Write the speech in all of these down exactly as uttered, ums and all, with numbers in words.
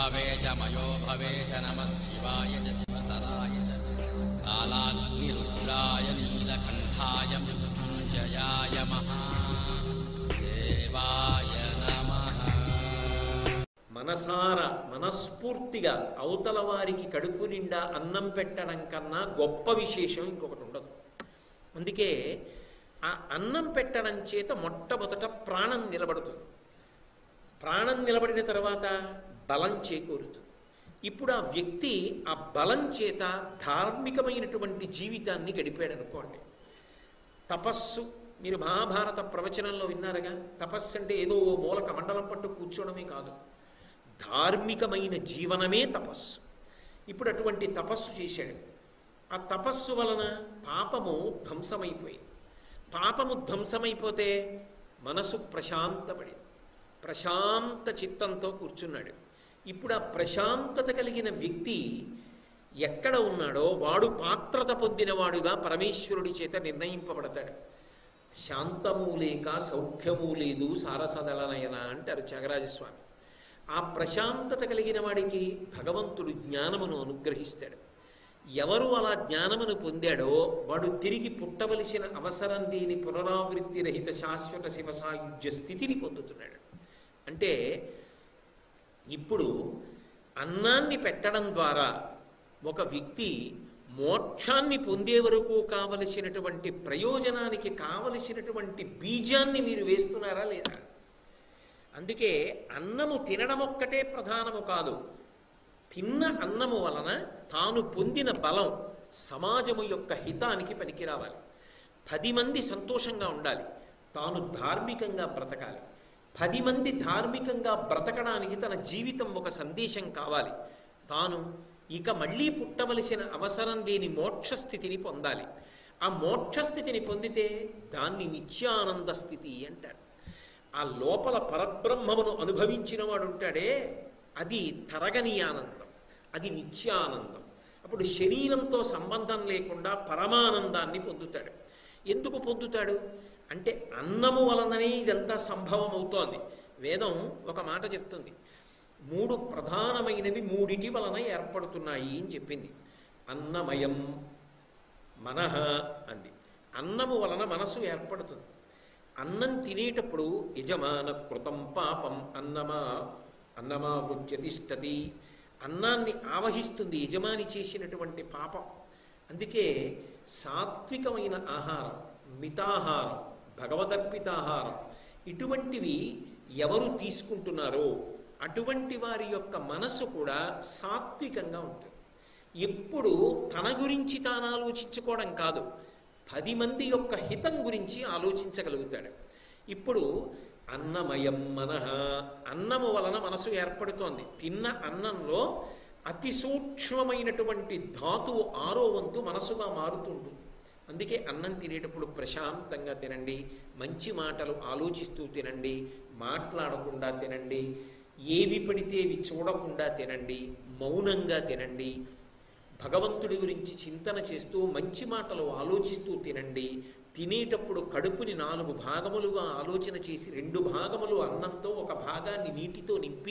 భవే చ మయో భవే చ నమః శివాయ చ శివతరాయ చ కాలాగ్నిరుద్రాయ నీలకంఠాయ మృత్యుంజయాయ మహాదేవాయ నమః. మనసార మనస్ఫూర్తిగా అవతల వారికి కడుపు నిండా అన్నం పెట్టడం కన్నా గొప్ప విశేషం ఇంకొకటి ఉండదు. అందుకే ఆ అన్నం పెట్టడం చేత మొట్టమొదట ప్రాణం నిలబడుతుంది. ప్రాణం నిలబడిన తర్వాత బలం చేకూరుతుంది. ఇప్పుడు ఆ వ్యక్తి ఆ బలం చేత ధార్మికమైనటువంటి జీవితాన్ని గడిపాడు అనుకోండి. తపస్సు మీరు మహాభారత ప్రవచనంలో విన్నారుగా. తపస్సు అంటే ఏదో ఓ మూలక మండలం పట్టు కూర్చోవడమే కాదు, ధార్మికమైన జీవనమే తపస్సు. ఇప్పుడు అటువంటి తపస్సు చేశాడు. ఆ తపస్సు వలన పాపము ధ్వంసమైపోయింది. పాపము ధ్వంసమైపోతే మనసు ప్రశాంతపడింది. ప్రశాంత చిత్తంతో కూర్చున్నాడు. ఇప్పుడు ఆ ప్రశాంతత కలిగిన వ్యక్తి ఎక్కడ ఉన్నాడో వాడు పాత్రత పొందినవాడుగా పరమేశ్వరుడి చేత నిర్ణయింపబడతాడు. శాంతము లేక సౌఖ్యము లేదు సారసదళనయన అంటారు త్యాగరాజస్వామి. ఆ ప్రశాంతత కలిగిన వాడికి భగవంతుడు జ్ఞానమును అనుగ్రహిస్తాడు. ఎవరు అలా జ్ఞానమును పొందాడో వాడు తిరిగి పుట్టవలసిన అవసరం లేని పునరావృత్తి రహిత శాశ్వత శివ సాయుధ్య స్థితిని పొందుతున్నాడు. అంటే ఇప్పుడు అన్నాన్ని పెట్టడం ద్వారా ఒక వ్యక్తి మోక్షాన్ని పొందే వరకు కావలసినటువంటి ప్రయోజనానికి కావలసినటువంటి బీజాన్ని మీరు వేస్తున్నారా లేదా? అందుకే అన్నము తినడం ఒక్కటే ప్రధానము కాదు. తిన్న అన్నము వలన తాను పొందిన బలం సమాజము యొక్క హితానికి పనికిరావాలి. పది మంది సంతోషంగా ఉండాలి, తాను ధార్మికంగా బ్రతకాలి. పది మంది ధార్మికంగా బ్రతకడానికి తన జీవితం ఒక సందేశం కావాలి. తాను ఇక మళ్ళీ పుట్టవలసిన అవసరం లేని మోక్షస్థితిని పొందాలి. ఆ మోక్షస్థితిని పొందితే దాన్ని నిత్యానంద స్థితి అంటారు. ఆ లోపల పరబ్రహ్మమును అనుభవించిన వాడు ఉంటాడే, అది తరగని ఆనందం, అది నిత్యానందం. అప్పుడు శరీరంతో సంబంధం లేకుండా పరమానందాన్ని పొందుతాడు. ఎందుకు పొందుతాడు అంటే అన్నము వలననే ఇదంతా సంభవం అవుతోంది. వేదం ఒక మాట చెప్తుంది, మూడు ప్రధానమైనవి మూడిటి వలన ఏర్పడుతున్నాయి అని చెప్పింది. అన్నమయం మనః అంది. అన్నము వలన మనసు ఏర్పడుతుంది. అన్నం తినేటప్పుడు యజమాన కృతం పాపం అన్నమా అన్నమా వృత్యతిష్టతి, అన్నాన్ని ఆవహిస్తుంది యజమాని చేసినటువంటి పాపం. అందుకే సాత్వికమైన ఆహారం, మితాహారం, భగవదర్పితాహారం ఇటువంటివి ఎవరు తీసుకుంటున్నారో అటువంటి వారి యొక్క మనసు కూడా సాత్వికంగా ఉంటుంది. ఎప్పుడు తన గురించి తాను ఆలోచించుకోవడం కాదు, పది మంది యొక్క హితం గురించి ఆలోచించగలుగుతాడు. ఇప్పుడు అన్నమయం మనః, అన్నము వలన మనసు ఏర్పడుతోంది. తిన్న అన్నంలో అతి సూక్ష్మమైనటువంటి ధాతువు ఆరో వంతు మనసుగా మారుతుంటుంది. అందుకే అన్నం తినేటప్పుడు ప్రశాంతంగా తినండి, మంచి మాటలు ఆలోచిస్తూ తినండి, మాట్లాడకుండా తినండి, ఏవి పడితే అవి చూడకుండా తినండి, మౌనంగా తినండి, భగవంతుడి గురించి చింతన చేస్తూ మంచి మాటలు ఆలోచిస్తూ తినండి. తినేటప్పుడు కడుపుని నాలుగు భాగములుగా ఆలోచన చేసి రెండు భాగములు అన్నంతో ఒక భాగాన్ని నీటితో నింపి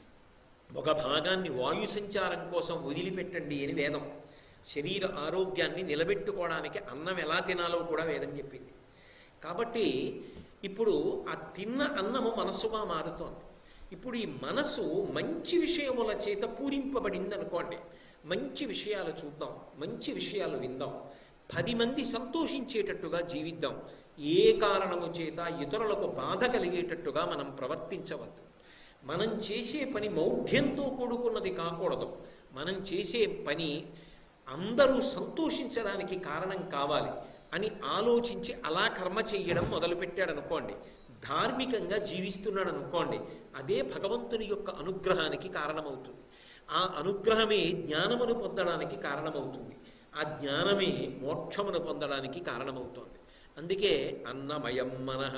ఒక భాగాన్ని వాయు సంచారం కోసం వదిలిపెట్టండి అని వేదం. శరీర ఆరోగ్యాన్ని నిలబెట్టుకోవడానికి అన్నం ఎలా తినాలో కూడా వేదం చెప్పింది. కాబట్టి ఇప్పుడు ఆ తిన్న అన్నము మనస్సుగా మారుతోంది. ఇప్పుడు ఈ మనసు మంచి విషయముల చేత పూరింపబడింది అనుకోండి. మంచి విషయాలు చూద్దాం, మంచి విషయాలు విందాం, పది మంది సంతోషించేటట్టుగా జీవిద్దాం. ఏ కారణము చేత ఇతరులకు బాధ కలిగేటట్టుగా మనం ప్రవర్తించవద్దు. మనం చేసే పని మౌఢ్యంతో కూడుకున్నది కాకూడదు. మనం చేసే పని అందరూ సంతోషించడానికి కారణం కావాలి అని ఆలోచించి అలా కర్మ చెయ్యడం మొదలుపెట్టాడు అనుకోండి, ధార్మికంగా జీవిస్తున్నాడు అనుకోండి, అదే భగవంతుని యొక్క అనుగ్రహానికి కారణమవుతుంది. ఆ అనుగ్రహమే జ్ఞానమును పొందడానికి కారణమవుతుంది. ఆ జ్ఞానమే మోక్షమును పొందడానికి కారణమవుతోంది. అందుకే అన్నమయం మనః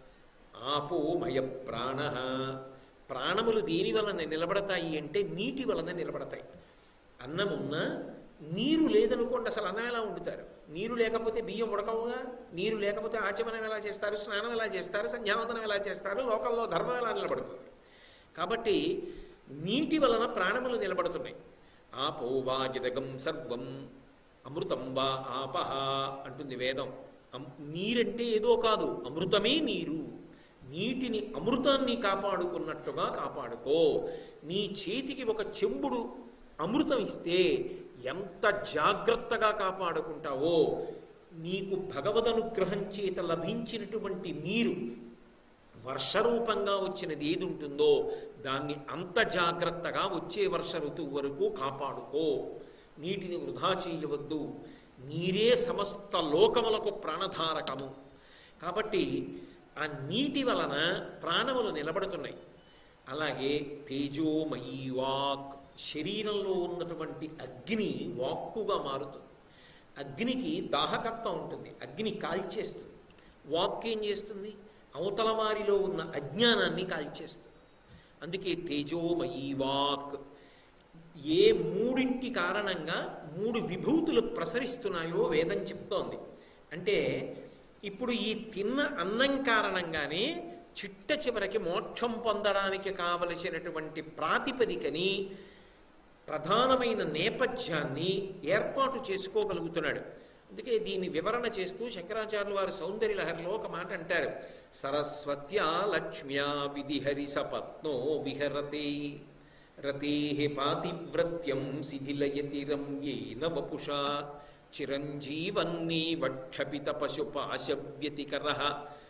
ఆపోమయ ప్రాణః. ప్రాణములు దేని వలన నిలబడతాయి అంటే నీటి వలన నిలబడతాయి. అన్నమున్నా నీరు లేదనుకోండి, అసలు అన్నం ఎలా వండుతారు? నీరు లేకపోతే బియ్యం ఉడకవుగా. నీరు లేకపోతే ఆచమనం ఎలా చేస్తారు, స్నానం ఎలా చేస్తారు, సంధ్యావందనం ఎలా చేస్తారు, లోకంలో ధర్మం ఎలా నిలబడుతుంది? కాబట్టి నీటి వలన ప్రాణములు నిలబడుతున్నాయి. ఆపో వా జదగం సర్వం అమృతం వా ఆపహ అంటుంది వేదం. నీరంటే ఏదో కాదు, అమృతమే నీరు. నీటిని అమృతాన్ని కాపాడుకున్నట్టుగా కాపాడుకో. నీ చేతికి ఒక చెంబుడు అమృతం ఇస్తే ఎంత జాగ్రత్తగా కాపాడుకుంటావో, నీకు భగవదనుగ్రహం చేత లభించినటువంటి నీరు వర్షరూపంగా వచ్చినది ఏది ఉంటుందో దాన్ని అంత జాగ్రత్తగా వచ్చే వర్ష ఋతువు వరకు కాపాడుకో. నీటిని వృధా చేయవద్దు. నీరే సమస్త లోకములకు ప్రాణధారకము. కాబట్టి ఆ నీటి వలన ప్రాణములు నిలబడుతున్నాయి. అలాగే తేజోమయీ వాక్, శరీరంలో ఉన్నటువంటి అగ్ని వాక్కుగా మారుతుంది. అగ్నికి దాహకత్వం ఉంటుంది, అగ్ని కాల్చేస్తుంది. వాక్ ఏం చేస్తుంది? అవతల వారిలో ఉన్న అజ్ఞానాన్ని కాల్చేస్తుంది. అందుకే తేజోమయీ వాక్. ఏ మూడింటి కారణంగా మూడు విభూతులు ప్రసరిస్తున్నాయో వేదం చెప్తోంది. అంటే ఇప్పుడు ఈ తిన్న అన్నం కారణంగానే చిట్ట చివరికి మోక్షం పొందడానికి కావలసినటువంటి ప్రాతిపదికని, ప్రధానమైన నేపథ్యాన్ని ఏర్పాటు చేసుకోగలుగుతున్నాడు. అందుకే దీన్ని వివరణ చేస్తూ శంకరాచార్యులు వారు సౌందర్య లహరిలో ఒక మాట అంటారు. సరస్వత్యా లక్ష్మ్యా విధిహరి సపత్నో విహరతే రతే పాతివ్రత్యం శిథిలయతి రమ్యేన వపుషా చిరంజీవన్నీ వక్షపిత పశుపాశవ్యతికరః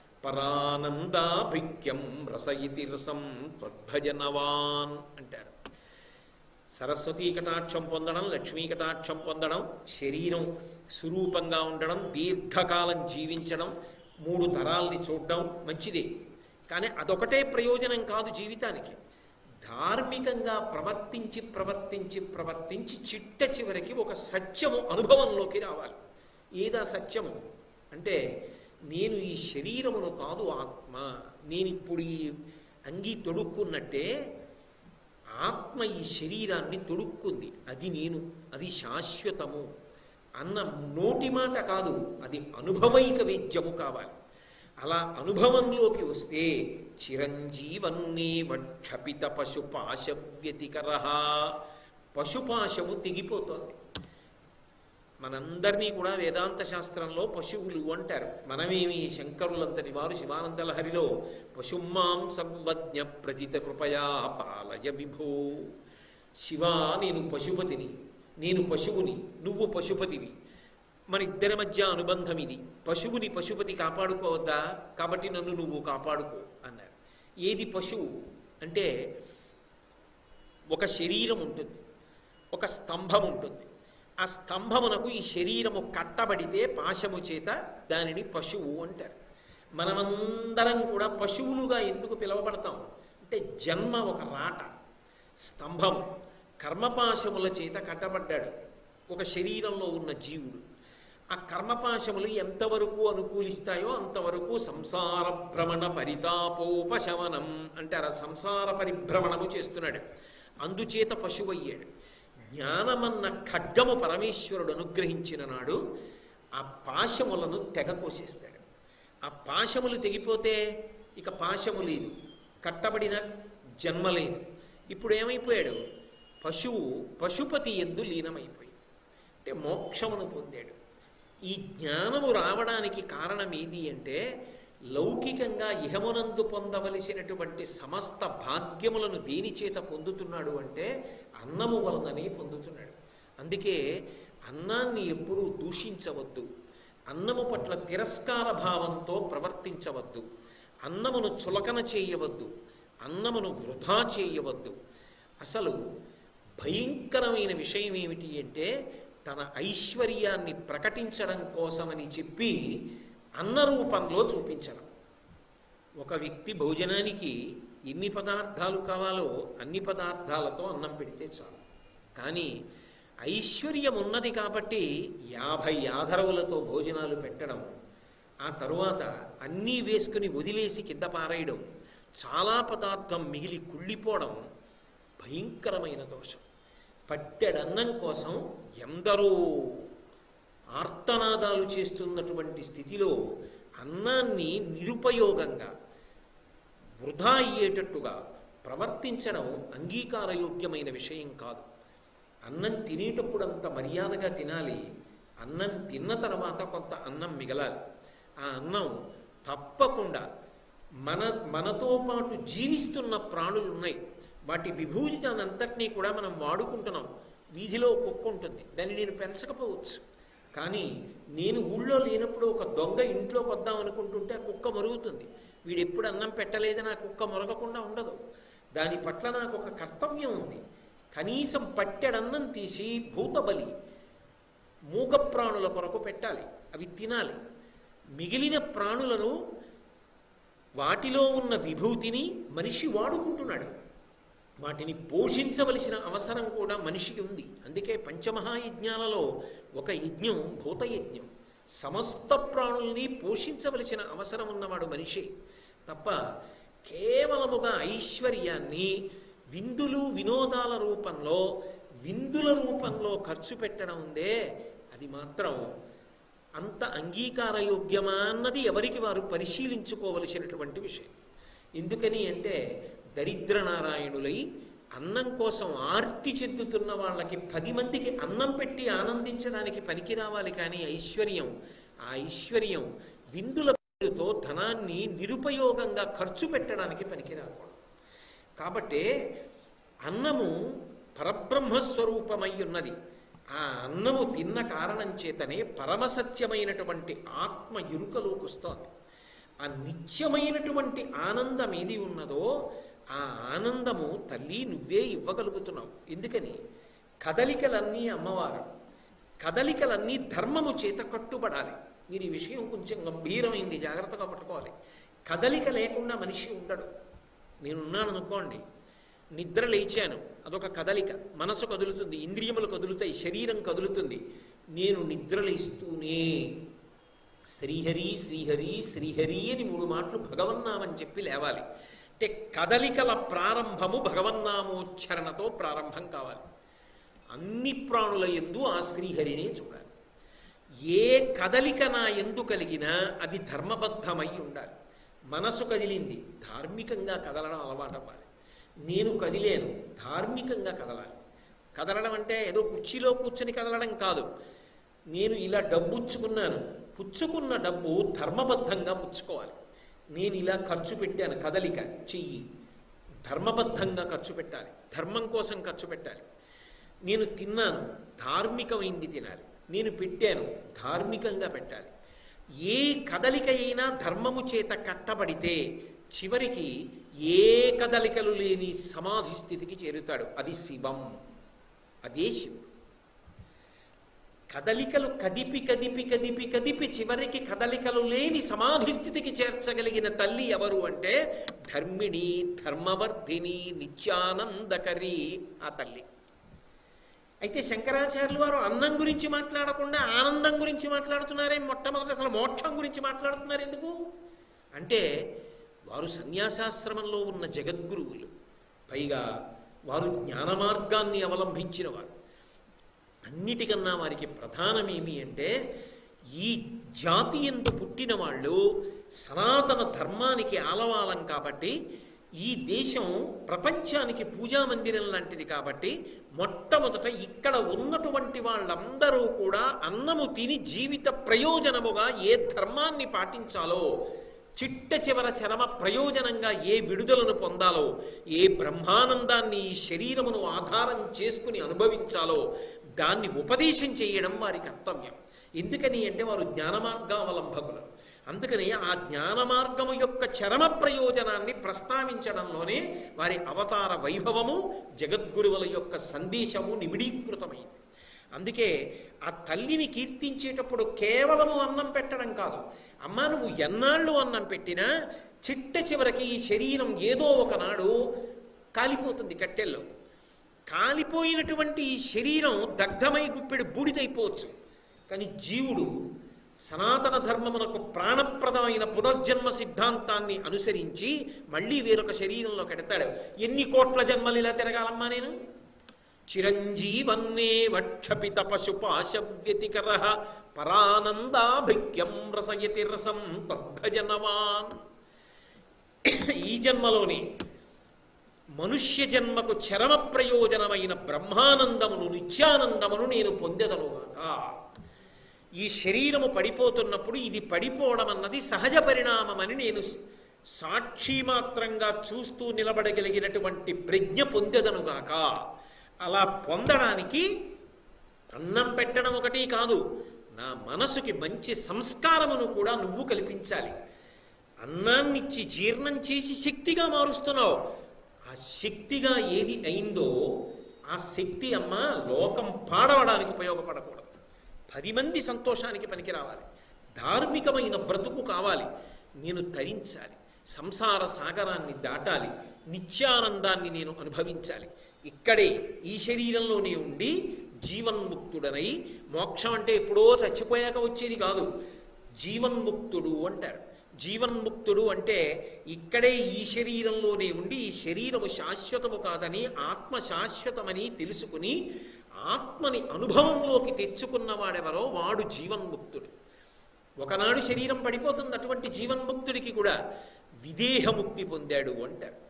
పరానందాభిక్యం రసయితి రసం త్వద్భజనవాన్ అంటారు. సరస్వతీ కటాక్షం పొందడం, లక్ష్మీ కటాక్షం పొందడం, శరీరం సురూపంగా ఉండడం, దీర్ఘకాలం జీవించడం, మూడు తరాల్ని చూడడం మంచిదే. కానీ అదొకటే ప్రయోజనం కాదు జీవితానికి. ధార్మికంగా ప్రవర్తించి ప్రవర్తించి ప్రవర్తించి చిట్ట చివరికి ఒక సత్యము అనుభవంలోకి రావాలి. ఏదా సత్యము అంటే, నేను ఈ శరీరమును కాదు ఆత్మ, నేను ఇప్పుడు ఈ అంగీ తొడుక్కున్నట్టే ఆత్మ ఈ శరీరాన్ని తొడుక్కుంది, అది నేను, అది శాశ్వతము అన్న నోటి మాట కాదు, అది అనుభవైక వేద్యము కావాలి. అలా అనుభవంలోకి వస్తే చిరంజీవన్నీ వక్షపిత పశుపాశవ్యతికరః, పశుపాశము తెగిపోతోంది. మనందరినీ కూడా వేదాంత శాస్త్రంలో పశువులు అంటారు. మనమేమి శంకరులంతటి వారు శివానంద లహరిలో పశుమాం సర్వజ్ఞ ప్రజిత కృపయా పాలయ విభో. శివా, నేను పశుపతిని, నేను పశువుని, నువ్వు పశుపతివి, మన ఇద్దరి మధ్య అనుబంధం ఇది. పశువుని పశుపతి కాపాడుకోవద్దా? కాబట్టి నన్ను నువ్వు కాపాడుకో అన్నారు. ఏది పశువు అంటే, ఒక శరీరం ఉంటుంది, ఒక స్తంభం ఉంటుంది. ఆ స్తంభమునకు ఈ శరీరము కట్టబడితే పాశము చేత దానిని పశువు అంటారు. మనమందరం కూడా పశువులుగా ఎందుకు పిలువబడతాం అంటే, జన్మ ఒక రాట, స్తంభము, కర్మపాశముల చేత కట్టబడ్డాడు ఒక శరీరంలో ఉన్న జీవుడు. ఆ కర్మపాశములు ఎంతవరకు అనుకూలిస్తాయో అంతవరకు సంసార భ్రమణ పరితాపోపశమనం అంటారు. సంసార పరిభ్రమణము చేస్తున్నాడు, అందుచేత పశువు అయ్యాడు. జ్ఞానమన్న ఖడ్గము పరమేశ్వరుడు అనుగ్రహించిన నాడు ఆ పాశములను తెగ కోసేస్తాడు. ఆ పాశములు తెగిపోతే ఇక పాశము లేదు, కట్టబడిన జన్మ లేదు. ఇప్పుడు ఏమైపోయాడు? పశువు పశుపతి యందు లీనమైపోయింది, అంటే మోక్షమును పొందాడు. ఈ జ్ఞానము రావడానికి కారణం ఏది అంటే, లౌకికంగా ఇహమునందు పొందవలసినటువంటి సమస్త భాగ్యములను దేని చేత పొందుతున్నాడు అంటే అన్నము వలననే పొందుతున్నాడు. అందుకే అన్నాన్ని ఎప్పుడూ దూషించవద్దు, అన్నము పట్ల తిరస్కార భావంతో ప్రవర్తించవద్దు, అన్నమును చులకన చేయవద్దు, అన్నమును వృధా చేయవద్దు. అసలు భయంకరమైన విషయం ఏమిటి అంటే, తన ఐశ్వర్యాన్ని ప్రకటించడం కోసమని చెప్పి అన్న రూపంలో చూపించడం. ఒక వ్యక్తి భోజనానికి ఎన్ని పదార్థాలు కావాలో అన్ని పదార్థాలతో అన్నం పెడితే చాలు. కానీ ఐశ్వర్యం ఉన్నది కాబట్టి యాభై ఆధరవులతో భోజనాలు పెట్టడం, ఆ తరువాత అన్నీ వేసుకుని వదిలేసి కింద పారేయడం, చాలా పదార్థం మిగిలి కుళ్ళిపోవడం భయంకరమైన దోషం. పట్టెడన్నం కోసం ఎందరో ఆర్తనాదాలు చేస్తున్నటువంటి స్థితిలో అన్నాన్ని నిరుపయోగంగా వృధా అయ్యేటట్టుగా ప్రవర్తించడం అంగీకారయోగ్యమైన విషయం కాదు. అన్నం తినేటప్పుడు అంత మర్యాదగా తినాలి. అన్నం తిన్న తర్వాత కొంత అన్నం మిగలాలి. ఆ అన్నం తప్పకుండా మన మనతో పాటు జీవిస్తున్న ప్రాణులు ఉన్నాయి, వాటి విభూతినంతటినీ కూడా మనం వాడుకుంటున్నాం. వీధిలో కుక్క ఉంటుంది, దాన్ని నేను పెంచకపోవచ్చు, కానీ నేను ఊళ్ళో లేనప్పుడు ఒక దొంగ ఇంట్లోకి వద్దాం అనుకుంటుంటే ఆ కుక్క మొరుగుతుంది. వీడు ఎప్పుడు అన్నం పెట్టలేదని ఆ కుక్క మొరగకుండా ఉండదు. దాని పట్ల నాకు ఒక కర్తవ్యం ఉంది. కనీసం పట్టెడన్నం తీసి భూతబలి మూగ ప్రాణుల కొరకు పెట్టాలి, అవి తినాలి. మిగిలిన ప్రాణులను వాటిలో ఉన్న విభూతిని మనిషి వాడుకుంటున్నాడు. వాటిని పోషించవలసిన అవసరం కూడా మనిషికి ఉంది. అందుకే పంచమహాయజ్ఞాలలో ఒక యజ్ఞం భూతయజ్ఞం. సమస్త ప్రాణుల్ని పోషించవలసిన అవసరం ఉన్నవాడు మనిషి తప్ప కేవలముగా ఐశ్వర్యాన్ని విందులు వినోదాల రూపంలో విందుల రూపంలో ఖర్చు పెట్టడం ఉందే, అది మాత్రం అంత అంగీకారయోగ్యమా అన్నది ఎవరికి వారు పరిశీలించుకోవలసినటువంటి విషయం. ఎందుకని అంటే దరిద్ర నారాయణులై అన్నం కోసం ఆర్తి చెందుతున్న వాళ్ళకి పది మందికి అన్నం పెట్టి ఆనందించడానికి పనికి రావాలి. కానీ ఐశ్వర్యం ఆ ఐశ్వర్యం విందుల పేరుతో ధనాన్ని నిరుపయోగంగా ఖర్చు పెట్టడానికి పనికి రాకూడదు. కాబట్టి అన్నము పరబ్రహ్మస్వరూపమై ఉన్నది. ఆ అన్నము తిన్న కారణం చేతనే పరమసత్యమైనటువంటి ఆత్మ ఎరుకలోకి వస్తోంది. ఆ నిత్యమైనటువంటి ఆనందం ఏది ఉన్నదో ఆ ఆనందము తల్లి నువ్వే ఇవ్వగలుగుతున్నావు. ఎందుకని కదలికలన్నీ అమ్మవారు, కదలికలన్నీ ధర్మము చేత కట్టుబడాలి. మీరు ఈ విషయం కొంచెం గంభీరమైంది, జాగ్రత్తగా పట్టుకోవాలి. కదలిక లేకుండా మనిషి ఉండడు. నేనున్నాను అనుకోండి, నిద్ర లేచాను, అదొక కదలిక. మనసు కదులుతుంది, ఇంద్రియములు కదులుతాయి, శరీరం కదులుతుంది. నేను నిద్ర లేస్తూనే శ్రీహరి శ్రీహరి శ్రీహరి అని మూడు మాటలు భగవన్నామని చెప్పి లేవాలి. అంటే కదలికల ప్రారంభము భగవన్నామోచ్చరణతో ప్రారంభం కావాలి. అన్ని ప్రాణుల యందు ఆ శ్రీహరినే చూడాలి. ఏ కదలిక నా యందు కలిగినా అది ధర్మబద్ధమై ఉండాలి. మనసు కదిలింది, ధార్మికంగా కదలడం అలవాటవ్వాలి. నేను కదిలేను, ధార్మికంగా కదలాలి. కదలడం అంటే ఏదో కుర్చీలో కూర్చొని కదలడం కాదు. నేను ఇలా డబ్బుచ్చుకున్నాను, పుచ్చుకున్న డబ్బు ధర్మబద్ధంగా పుచ్చుకోవాలి. నేను ఇలా ఖర్చు పెట్టాను, కదలిక చెయ్యి ధర్మబద్ధంగా ఖర్చు పెట్టాలి, ధర్మం కోసం ఖర్చు పెట్టాలి. నేను తిన్నాను, ధార్మికమైంది తినాలి. నేను పెట్టాను, ధార్మికంగా పెట్టాలి. ఏ కదలిక అయినా ధర్మము చేత కట్టబడితే చివరికి ఏ కదలికలు లేని సమాధి స్థితికి చేరుతాడు. అది శివం, అదే శివుడు. కదలికలు కదిపి కదిపి కదిపి కదిపి చివరికి కదలికలు లేని సమాధి స్థితికి చేర్చగలిగిన తల్లి ఎవరు అంటే ధర్మిణి, ధర్మవర్ధిని, నిత్యానందకరి ఆ తల్లి. అయితే శంకరాచార్యులు వారు అన్నం గురించి మాట్లాడకుండా ఆనందం గురించి మాట్లాడుతున్నారే. మొట్టమొదటి అసలు మోక్షం గురించి మాట్లాడుతున్నారు ఎందుకు అంటే వారు సన్యాసాశ్రమంలో ఉన్న జగద్గురువులు, పైగా వారు జ్ఞాన మార్గాన్ని అవలంబించిన వారు. అన్నిటికన్నా వారికి ప్రధానమేమి అంటే ఈ జాతి యందు పుట్టిన వాళ్ళు సనాతన ధర్మానికి ఆలవాలం కాబట్టి, ఈ దేశం ప్రపంచానికి పూజా మందిరం లాంటిది కాబట్టి మొట్టమొదట ఇక్కడ ఉన్నటువంటి వాళ్ళందరూ కూడా అన్నము తిని జీవిత ప్రయోజనముగా ఏ ధర్మాన్ని పాటించాలో, చిట్ట చివర చరమ ప్రయోజనంగా ఏ విడుదలను పొందాలో, ఏ బ్రహ్మానందాన్ని ఈ శరీరమును ఆధారం చేసుకుని అనుభవించాలో దాన్ని ఉపదేశం చేయడం వారి కర్తవ్యం. ఎందుకని అంటే వారు జ్ఞానమార్గావలంబకులు. అందుకని ఆ జ్ఞాన మార్గము యొక్క చరమ ప్రయోజనాన్ని ప్రస్తావించడంలోనే వారి అవతార వైభవము, జగద్గురువుల యొక్క సందేశము నిబిడీకృతమైంది. అందుకే ఆ తల్లిని కీర్తించేటప్పుడు కేవలము అన్నం పెట్టడం కాదు. అమ్మ నువ్వు ఎన్నాళ్ళు అన్నం పెట్టినా చిట్ట చివరికి ఈ శరీరం ఏదో ఒకనాడు కాలిపోతుంది. కట్టెల్లో కాలిపోయినటువంటి ఈ శరీరం దగ్ధమై గుప్పెడు బూడిదైపోవచ్చు. కానీ జీవుడు సనాతన ధర్మమునకు ప్రాణప్రదమైన పునర్జన్మ సిద్ధాంతాన్ని అనుసరించి మళ్ళీ వేరొక శరీరంలో కడతాడు. ఎన్ని కోట్ల జన్మలు ఇలా తిరగాలమ్మా నేను? చిరంజీవన్నే వక్షపిత పశుపాశవ్యతికర పరానందాభిక్యం రసయతి రసం తద్భజనవాన్. ఈ జన్మలోని మనుష్య జన్మకు చరమ ప్రయోజనమైన బ్రహ్మానందమును నిత్యానందమును నేను పొందెదనుగాక. ఈ శరీరము పడిపోతున్నప్పుడు ఇది పడిపోవడం అన్నది సహజ పరిణామమని నేను సాక్షి మాత్రంగా చూస్తూ నిలబడగలిగినటువంటి ప్రజ్ఞ పొందెదనుగాక. అలా పొందడానికి అన్నం పెట్టడం ఒకటి కాదు, నా మనసుకి మంచి సంస్కారమును కూడా నువ్వు కల్పించాలి. అన్నాన్నిచ్చి జీర్ణం చేసి శక్తిగా మారుస్తున్నావు. ఆ శక్తిగా ఏది అయిందో ఆ శక్తి అమ్మ లోకం పాడవడానికి ఉపయోగపడకూడదు. పది మంది సంతోషానికి పనికి రావాలి. ధార్మికమైన బ్రతుకు కావాలి. నేను తరించాలి, సంసార సాగరాన్ని దాటాలి, నిత్యానందాన్ని నేను అనుభవించాలి. ఇక్కడే ఈ శరీరంలోనే ఉండి జీవన్ముక్తుడనై, మోక్షం అంటే ఎప్పుడో చచ్చిపోయాక వచ్చేది కాదు, జీవన్ముక్తుడు అంటారు. జీవన్ముక్తుడు అంటే ఇక్కడే ఈ శరీరంలోనే ఉండి ఈ శరీరము శాశ్వతము కాదని ఆత్మ శాశ్వతమని తెలుసుకుని ఆత్మని అనుభవంలోకి తెచ్చుకున్నవాడెవరో వాడు జీవన్ముక్తుడు. ఒకనాడు శరీరం పడిపోతుంది, అటువంటి జీవన్ముక్తుడికి కూడా విదేహముక్తి పొందాడు అంటారు.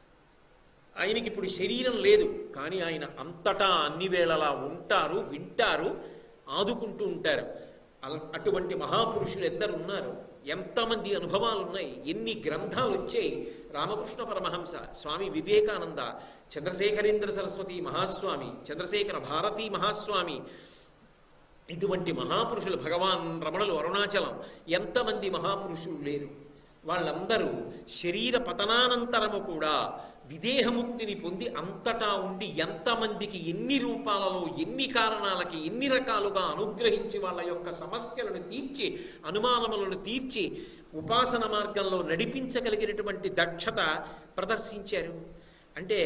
ఆయనకి ఇప్పుడు శరీరం లేదు, కానీ ఆయన అంతటా అన్ని వేళలా ఉంటారు, వింటారు, ఆదుకుంటూ ఉంటారు. అటువంటి మహాపురుషులు ఎందరు ఉన్నారు, ఎంతమంది అనుభవాలు ఉన్నాయి, ఎన్ని గ్రంథాలు వచ్చాయి. రామకృష్ణ పరమహంస, స్వామి వివేకానంద, చంద్రశేఖరేంద్ర సరస్వతి మహాస్వామి, చంద్రశేఖర భారతీ మహాస్వామి, ఇటువంటి మహాపురుషులు, భగవాన్ రమణులు, అరుణాచలం, ఎంతమంది మహాపురుషులు లేరు. వాళ్ళందరూ శరీర పతనానంతరము కూడా విదేహముక్తిని పొంది అంతటా ఉండి ఎంతమందికి ఎన్ని రూపాలలో ఎన్ని కారణాలకి ఎన్ని రకాలుగా అనుగ్రహించి వాళ్ళ యొక్క సమస్యలను తీర్చి అనుమానములను తీర్చి ఉపాసన మార్గంలో నడిపించగలిగినటువంటి దక్షత ప్రదర్శించారు. అంటే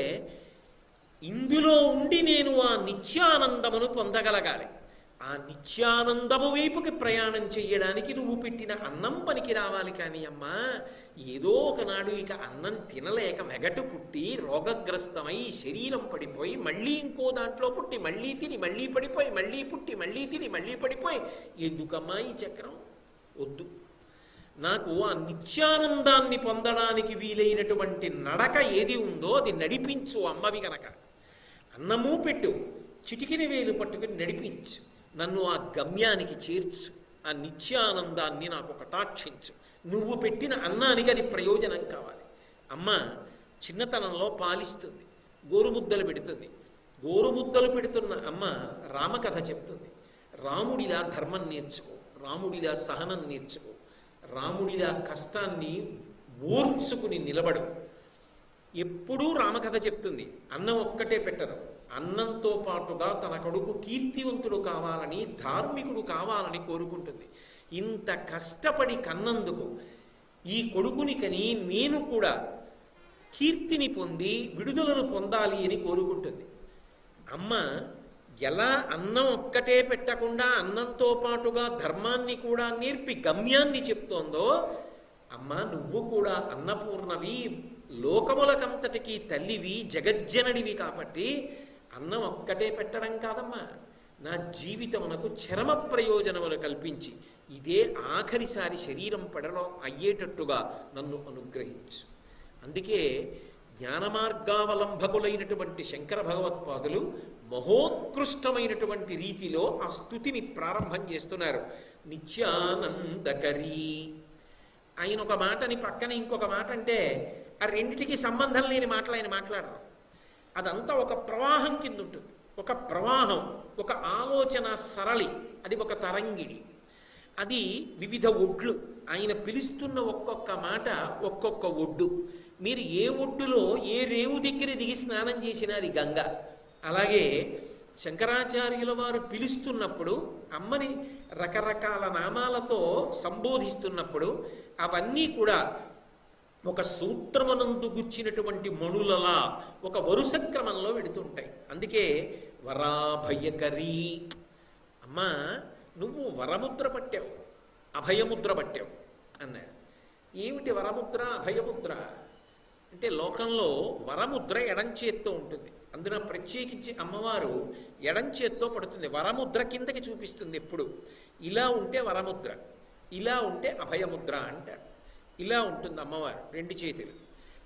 ఇందులో ఉండి నేను ఆ నిత్యానందమును పొందగలగాలి. ఆ నిత్యానందము వైపుకి ప్రయాణం చెయ్యడానికి నువ్వు పెట్టిన అన్నం పనికి రావాలి. కానీ అమ్మా, ఏదో ఒకనాడు ఇక అన్నం తినలేక వెగటు పుట్టి రోగగ్రస్తమై శరీరం పడిపోయి మళ్ళీ ఇంకో దాంట్లో పుట్టి మళ్ళీ తిని మళ్ళీ పడిపోయి మళ్ళీ పుట్టి మళ్ళీ తిని మళ్ళీ పడిపోయి ఎందుకమ్మా ఈ చక్రం? వద్దు. నాకు ఆ నిత్యానందాన్ని పొందడానికి వీలైనటువంటి నడక ఏది ఉందో అది నడిపించు అమ్మవి గనక. అన్నము పెట్టు, చిటికిన వేలు పట్టుకుని నడిపించు, నన్ను ఆ గమ్యానికి చేర్చు, ఆ నిత్యానందాన్ని నాకు కటాక్షించు. నువ్వు పెట్టిన అన్నానికి అది ప్రయోజనం కావాలి. అమ్మ చిన్నతనంలో పాలిస్తుంది, గోరుముద్దలు పెడుతుంది. గోరుముద్దలు పెడుతున్న అమ్మ రామకథ చెప్తుంది. రాముడిలా ధర్మం నేర్చుకో, రాముడిలా సహనం నేర్చుకో, రాముడిలా కష్టాన్ని ఓర్చుకుని నిలబడు. ఎప్పుడూ రామకథ చెప్తుంది. అన్నం ఒక్కటే పెట్టరు, అన్నంతో పాటుగా తన కొడుకు కీర్తివంతుడు కావాలని, ధార్మికుడు కావాలని కోరుకుంటుంది. ఇంత కష్టపడి కన్నందుకు ఈ కొడుకుని కని నేను కూడా కీర్తిని పొంది విడుదలను పొందాలి అని కోరుకుంటుంది. అమ్మ ఎలా అన్నం ఒక్కటే పెట్టకుండా అన్నంతో పాటుగా ధర్మాన్ని కూడా నేర్పి గమ్యాన్ని చెప్తోందో, అమ్మ నువ్వు కూడా అన్నపూర్ణవి, లోకములకంతటికి తల్లివి, జగజ్జననివి. కాబట్టి అన్నం ఒక్కటే పెట్టడం కాదమ్మా, నా జీవితమునకు చరమ ప్రయోజనములు కల్పించి ఇదే ఆఖరిసారి శరీరం పడడం అయ్యేటట్టుగా నన్ను అనుగ్రహించు. అందుకే జ్ఞానమార్గావలంబకులైనటువంటి శంకర భగవత్పాదులు మహోత్కృష్టమైనటువంటి రీతిలో ఆ స్తుతిని ప్రారంభం చేస్తున్నారు. నిత్యానందకరీ. ఆయన ఒక మాటని పక్కన ఇంకొక మాట అంటే ఆ రెండిటికి సంబంధం లేని మాటలు ఆయన మాట్లాడరు. అదంతా ఒక ప్రవాహం కింద ఉంటుంది. ఒక ప్రవాహం, ఒక ఆలోచన సరళి, అది ఒక తరంగిడి, అది వివిధ ఒడ్లు. ఆయన పిలుస్తున్న ఒక్కొక్క మాట ఒక్కొక్క ఒడ్డు. మీరు ఏ ఒడ్డులో ఏ రేవు దగ్గర దిగి స్నానం చేసినా అది గంగ. అలాగే శంకరాచార్యుల వారు పిలుస్తున్నప్పుడు అమ్మని రకరకాల నామాలతో సంబోధిస్తున్నప్పుడు అవన్నీ కూడా ఒక సూత్రమునందు గుచ్చినటువంటి మణులలా ఒక వరుస క్రమంలో వెడుతుంటాయి. అందుకే వరాభయకరీ. అమ్మా నువ్వు వరముద్ర పట్టావు, అభయముద్ర పట్టావు అన్నాడు. ఏమిటి వరముద్ర అభయముద్ర అంటే, లోకంలో వరముద్ర ఎడంచేత్తో ఉంటుంది. అందున ప్రత్యేకించి అమ్మవారు ఎడంచేత్తో పడుతుంది. వరముద్ర కిందకి చూపిస్తుంది ఎప్పుడు. ఇలా ఉంటే వరముద్ర, ఇలా ఉంటే అభయముద్ర అంటారు. ఇలా ఉంటుంది అమ్మవారు రెండు చేతులు.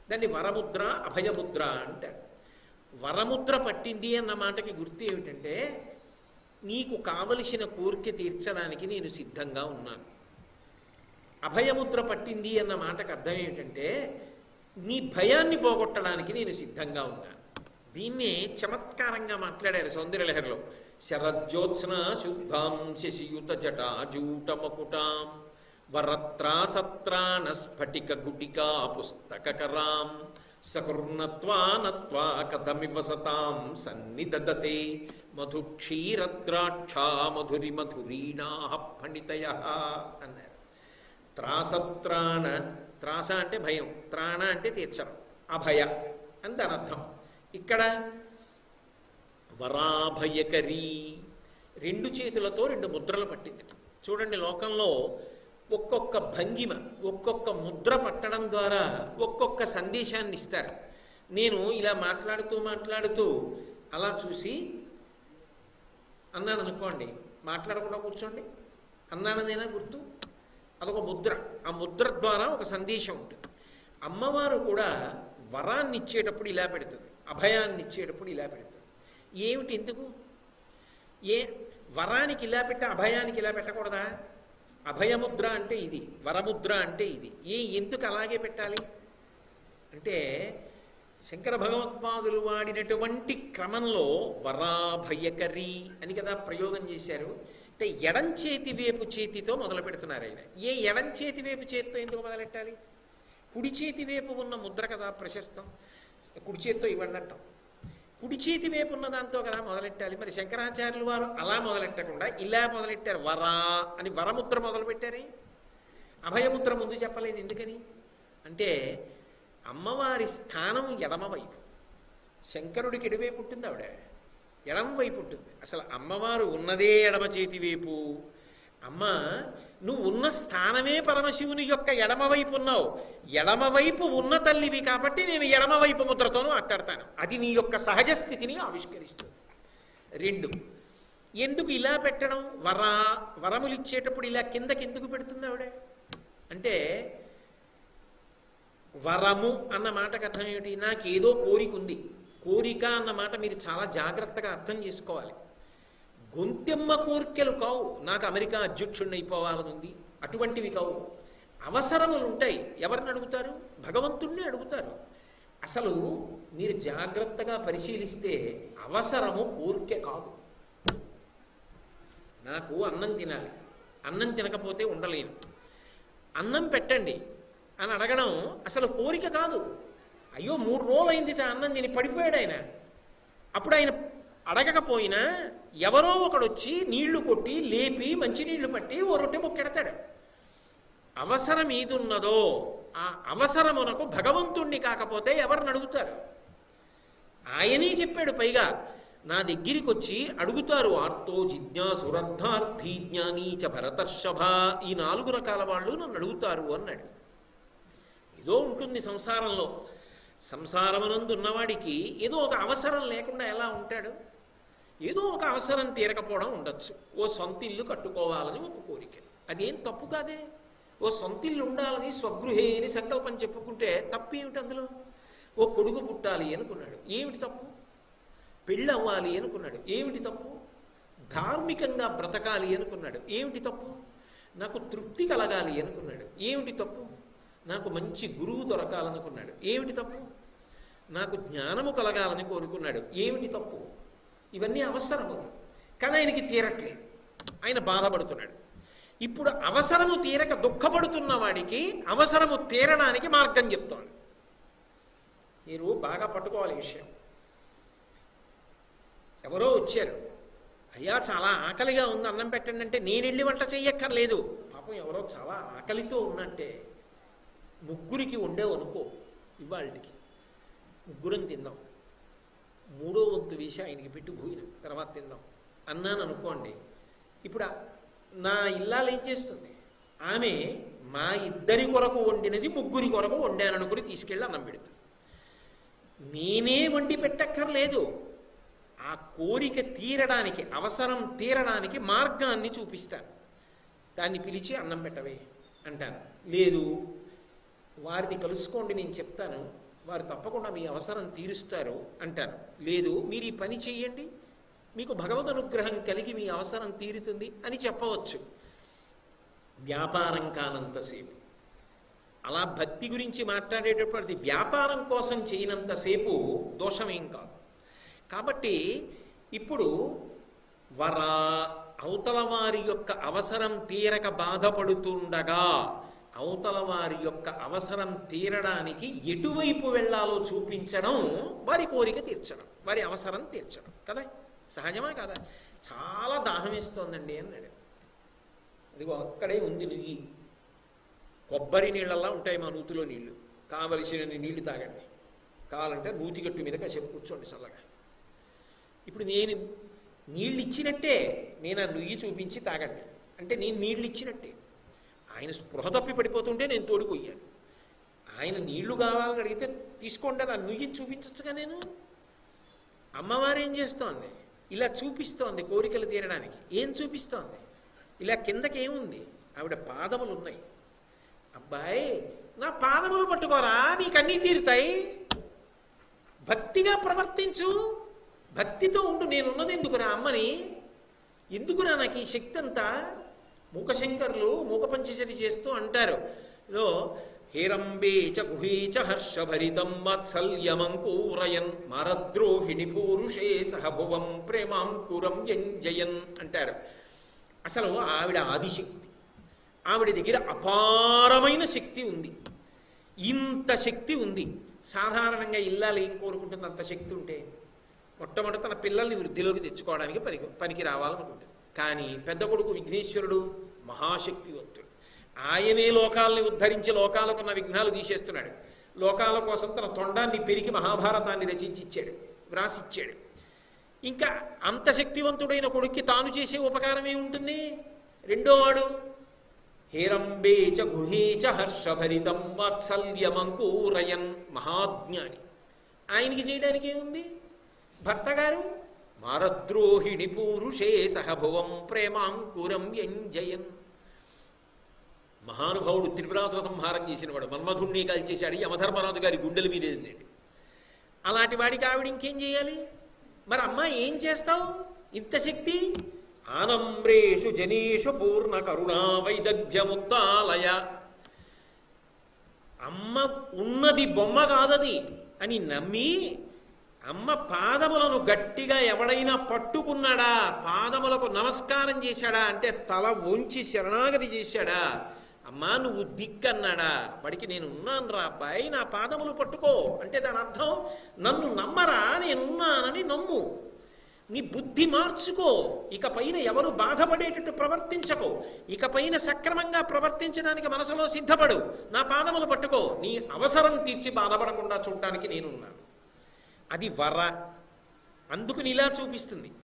దాన్ని వరముద్ర అభయముద్ర అంటారు. వరముద్ర పట్టింది అన్న మాటకి గుర్తు ఏమిటంటే, నీకు కావలసిన కోరిక తీర్చడానికి నేను సిద్ధంగా ఉన్నాను. అభయముద్ర పట్టింది అన్న మాటకు అర్థం ఏమిటంటే, నీ భయాన్ని పోగొట్టడానికి నేను సిద్ధంగా ఉన్నాను. దీన్నే చమత్కారంగా మాట్లాడారు సౌందర్యలహరిలో. శరజ్యోత్స్న శుద్ధాం శశియుత జటాజూట మకుటాం వరత్రాసత్రాణ స్ఫటిక గుటికా పుస్తకరాం సకృర్ణత్వా నత్వా కథమివ సతాం సన్నిదదతే మధుక్షీరద్రాక్షా మధురి మధురీణా ఫణితయ అన్నారు. త్రాసత్రాణ, త్రాస అంటే భయం, త్రాణ అంటే తీర్చడం, అభయ అని దాని అర్థం. ఇక్కడ వరాభయకరీ, రెండు చేతులతో రెండు ముద్రలు పట్టింది. చూడండి, లోకంలో ఒక్కొక్క భంగిమ, ఒక్కొక్క ముద్ర పట్టడం ద్వారా ఒక్కొక్క సందేశాన్ని ఇస్తారు. నేను ఇలా మాట్లాడుతూ మాట్లాడుతూ అలా చూసి అన్నాను అనుకోండి, మాట్లాడకుండా కూర్చోండి అన్నానదేనా గుర్తు, అదొక ముద్ర. ఆ ముద్ర ద్వారా ఒక సందేశం ఉంటుంది. అమ్మవారు కూడా వరాన్ని ఇచ్చేటప్పుడు ఇలా పెడుతుంది, అభయాన్ని ఇచ్చేటప్పుడు ఇలా పెడుతుంది. ఏమిటి ఎందుకు? ఏ వరానికి ఇలా పెట్ట, అభయానికి ఇలా పెట్టకూడదా? అభయముద్ర అంటే ఇది, వరముద్ర అంటే ఇది. ఏ ఎందుకు అలాగే పెట్టాలి అంటే, శంకర భగవత్పాదులు వాడినటువంటి క్రమంలో వరాభయకరీ అని కదా ప్రయోగం చేశారు. అంటే ఎడం చేతి వేపు చేతితో మొదలు పెడుతున్నారు ఆయన. ఏ ఎడం చేతి వేపు చేతితో ఎందుకు మొదలెట్టాలి? కుడి చేతి వైపు ఉన్న ముద్ర కదా ప్రశస్తం, కుడి చేతితో ఇవ్వండి అంటాం. కుడి చేతి వైపు ఉన్న దాంతో కదా మొదలెట్టాలి. మరి శంకరాచార్యులు వారు అలా మొదలెట్టకుండా ఇలా మొదలెట్టారు, వరా అని వరముద్ర మొదలు పెట్టారు. అభయముద్ర ముందు చెప్పలేదు ఎందుకని అంటే, అమ్మవారి స్థానం ఎడమవైపు, శంకరుడికి ఎడవైపు ఉంటుంది, ఆవిడ ఎడమ వైపు ఉంటుంది. అసలు అమ్మవారు ఉన్నదే ఎడమ చేతి వైపు. అమ్మ, నువ్వు ఉన్న స్థానమే పరమశివుని యొక్క ఎడమవైపు ఉన్నావు. ఎడమవైపు ఉన్న తల్లివి కాబట్టి నేను ఎడమవైపు ముద్రతోనూ మాట్లాడతాను. అది నీ యొక్క సహజ స్థితిని ఆవిష్కరిస్తుంది. రెండు, ఎందుకు ఇలా పెట్టడం? వర వరములు ఇచ్చేటప్పుడు ఇలా కిందకి ఎందుకు పెడుతుంది ఆవిడ అంటే, వరము అన్న మాటకు అర్థం ఏమిటి? నాకేదో కోరిక ఉంది. కోరిక అన్న మాట మీరు చాలా జాగ్రత్తగా అర్థం చేసుకోవాలి. గొంతెమ్మ కోరికలు కావు, నాకు అమెరికా అధ్యక్షుడిని అయిపోవాలని ఉంది, అటువంటివి కావు. అవసరములు ఉంటాయి. ఎవరిని అడుగుతారు? భగవంతుణ్ణి అడుగుతారు. అసలు మీరు జాగ్రత్తగా పరిశీలిస్తే అవసరము కోరిక కాదు. నాకు అన్నం తినాలి, అన్నం తినకపోతే ఉండలేను, అన్నం పెట్టండి అని అడగడం అసలు కోరిక కాదు. అయ్యో మూడు రోజులు అయిందిట అన్నం తిని పడిపోయాడు ఆయన. అప్పుడు ఆయన అడగకపోయినా ఎవరో ఒకడు వచ్చి నీళ్లు కొట్టి లేపి మంచినీళ్లు పట్టి ఓ రొట్టె మొక్కెడతాడు. అవసరం ఏది ఉన్నదో ఆ అవసరమునకు భగవంతుణ్ణి కాకపోతే ఎవరిని అడుగుతారు? ఆయనే చెప్పాడు. పైగా నా దగ్గరికి వచ్చి అడుగుతారు, ఆర్తో జిజ్ఞాసురర్థార్థీ జ్ఞానీచ భరతర్షభ, ఈ నాలుగు రకాల వాళ్ళు నన్ను అడుగుతారు అన్నాడు. ఏదో ఉంటుంది సంసారంలో. సంసారమునందు ఉన్నవాడికి ఏదో ఒక అవసరం లేకుండా ఎలా ఉంటాడు? ఏదో ఒక అవసరం తీరకపోవడం ఉండొచ్చు. ఓ సొంతిల్లు కట్టుకోవాలని ఒక కోరిక, అదేం తప్పు కాదే. ఓ సొంతిల్లు ఉండాలని స్వగృహే అని సంకల్పం చెప్పుకుంటే తప్పేమిటి అందులో? ఓ కొడుకు పుట్టాలి అనుకున్నాడు, ఏమిటి తప్పు? పెళ్ళి అవ్వాలి అనుకున్నాడు, ఏమిటి తప్పు? ధార్మికంగా బ్రతకాలి అనుకున్నాడు, ఏమిటి తప్పు? నాకు తృప్తి కలగాలి అనుకున్నాడు, ఏమిటి తప్పు? నాకు మంచి గురువు దొరకాలనుకున్నాడు, ఏమిటి తప్పు? నాకు జ్ఞానము కలగాలని కోరుకున్నాడు, ఏమిటి తప్పు? ఇవన్నీ అవసరము, కానీ ఆయనకి తీరట్లేదు, ఆయన బాధపడుతున్నాడు. ఇప్పుడు అవసరము తీరక దుఃఖపడుతున్న వాడికి అవసరము తీరడానికి మార్గం చెప్తోంది. మీరు బాగా పట్టుకోవాలి విషయం. ఎవరో వచ్చారు, అయ్యా చాలా ఆకలిగా ఉంది అన్నం పెట్టండి అంటే నేను వెళ్ళి వంట చెయ్యక్కర్లేదు. పాపం ఎవరో చాలా ఆకలితో ఉన్నట్టే, ముగ్గురికి వండే అనుకో, ఇవాళకి ముగ్గురం తిందాం, మూడో వంతు వేసి ఆయనకి పెట్టి భూయిన తర్వాత తిందాం అన్నాను అనుకోండి. ఇప్పుడు నా ఇల్లాలు ఏం చేస్తుంది? ఆమె మా ఇద్దరి కొరకు వండినది ముగ్గురి కొరకు వండాను అనుకుని తీసుకెళ్ళి అన్నం పెడుతుంది. నేనే వండి పెట్టక్కర్లేదు, ఆ కోరిక తీరడానికి, అవసరం తీరడానికి మార్గాన్ని చూపిస్తాను. దాన్ని పిలిచి అన్నం పెట్టవే అంటాను. లేదు, వారిని కలుసుకోండి నేను చెప్తాను, వారు తప్పకుండా మీ అవసరం తీరుస్తారు అంటాను. లేదు, మీరు ఈ పని చెయ్యండి, మీకు భగవద్ అనుగ్రహం కలిగి మీ అవసరం తీరుతుంది అని చెప్పవచ్చు. వ్యాపారం కానంతసేపు, అలా భక్తి గురించి మాట్లాడేటప్పుడు అది వ్యాపారం కోసం చేయనంతసేపు దోషమేం కాదు. కాబట్టి ఇప్పుడు వర అవతల వారి యొక్క అవసరం తీరక బాధపడుతుండగా అవతల వారి యొక్క అవసరం తీరడానికి ఎటువైపు వెళ్ళాలో చూపించడం, వారి కోరిక తీర్చడం, వారి అవసరం తీర్చడం కదా, సహజమా కదా. చాలా దాహం వేస్తోందండి అన్నాడు. అదిగో అక్కడే ఉంది నుయ్యి, కొబ్బరి నీళ్ళల్లా ఉంటాయి మా నూతిలో నీళ్లు, కావలసిన నీళ్లు తాగండి, కావాలంటే నూతిగట్టు మీద కాసేపు కూర్చోండి చల్లగా. ఇప్పుడు నేను నీళ్ళు ఇచ్చినట్టే, నేను ఆ నుయ్యి చూపించి తాగండి అంటే నేను నీళ్ళు ఇచ్చినట్టే. ఆయన స్పృహ తప్పి పడిపోతుంటే నేను తోడుకొయ్యాను. ఆయన నీళ్లు కావాలని అడిగితే తీసుకోండి, నా నుయ్యిని చూపించచ్చుగా. నేను అమ్మవారు ఏం చేస్తోంది, ఇలా చూపిస్తోంది కోరికలు తీరడానికి. ఏం చూపిస్తోంది, ఇలా కిందకి ఏముంది, ఆవిడ పాదములు ఉన్నాయి. అబ్బాయి నా పాదములు పట్టుకోరా, నీకన్నీ తీరుతాయి, భక్తిగా ప్రవర్తించు, భక్తితో ఉండు. నేనున్నది ఎందుకురా అమ్మని, ఎందుకురా నాకు ఈ శక్తి అంతా. మూకశంకరులు మూకపంచశరి చేస్తూ అంటారు, లో హేరంబేచ గుహేచ హర్షభరితం వాత్సల్యమంకూరయన్ మరద్రోహిణి పూరుషే సహభువం ప్రేమాంకురం యంజయన్ అంటారు. అసలు ఆవిడ ఆదిశక్తి, ఆవిడ దగ్గర అపారమైన శక్తి ఉంది. ఇంత శక్తి ఉంది. సాధారణంగా ఇల్లాలు ఏం కోరుకుంటుంది, అంత శక్తి ఉంటే మొట్టమొదటి తన పిల్లల్ని వృద్ధిలోకి తెచ్చుకోవడానికి పనికి పనికి రావాలనుకుంటుంది. కానీ పెద్ద కొడుకు విఘ్నేశ్వరుడు మహాశక్తివంతుడు, ఆయనే లోకాలని ఉద్ధరించి లోకాలకున్న విఘ్నాలు తీసేస్తున్నాడు. లోకాల కోసం తన తొండాన్ని పెరిగి మహాభారతాన్ని రచించి ఇచ్చాడు, వ్రాసిచ్చాడు. ఇంకా అంత శక్తివంతుడైన కొడుక్కి తాను చేసే ఉపకారం ఏముంటుంది. రెండో వాడు హేరంబేచ గుహేచ హర్షభరితం వాత్సల్యమంకూరయన్ మహాజ్ఞాని, ఆయనకి చేయడానికి ఏముంది. భర్త గారు మారద్రోహిణి పూరుషే సహభువం ప్రేమాంకురం యంజయన్, మహానుభావుడు త్రిపురాసుర సంహారం చేసినవాడు, మన్మధుణ్ణి కాల్చేశాడు, యమధర్మరాజు గారి గుండెల మీద ఏది. అలాంటి వాడికి ఆవిడ ఇంకేం చేయాలి. మరి అమ్మ ఏం చేస్తావు, ఇంత శక్తి. ఆనమ్రేషు జనేషు పూర్ణ కరుణా వైదగ్ధ్యముక్తాలయ, అమ్మ ఉన్నది బొమ్మ కాదది అని నమ్మి అమ్మ పాదములను గట్టిగా ఎవడైనా పట్టుకున్నాడా, పాదములకు నమస్కారం చేశాడా అంటే తల వంచి శరణాగతి చేశాడా, అమ్మా నువ్వు దిక్కన్నాడా, వాడికి నేను ఉన్నాను రా అబ్బాయి, నా పాదములు పట్టుకో అంటే దాని అర్థం నన్ను నమ్మరా, నేనున్నానని నమ్ము, నీ బుద్ధి మార్చుకో, ఇక పైన ఎవరు బాధపడేటట్టు ప్రవర్తించకో, ఇక పైన సక్రమంగా ప్రవర్తించడానికి మనసులో సిద్ధపడు, నా పాదములు పట్టుకో, నీ అవసరం తీర్చి బాధపడకుండా చూడటానికి నేనున్నాను. అది వర, అందుకు ఇలా చూపిస్తుంది.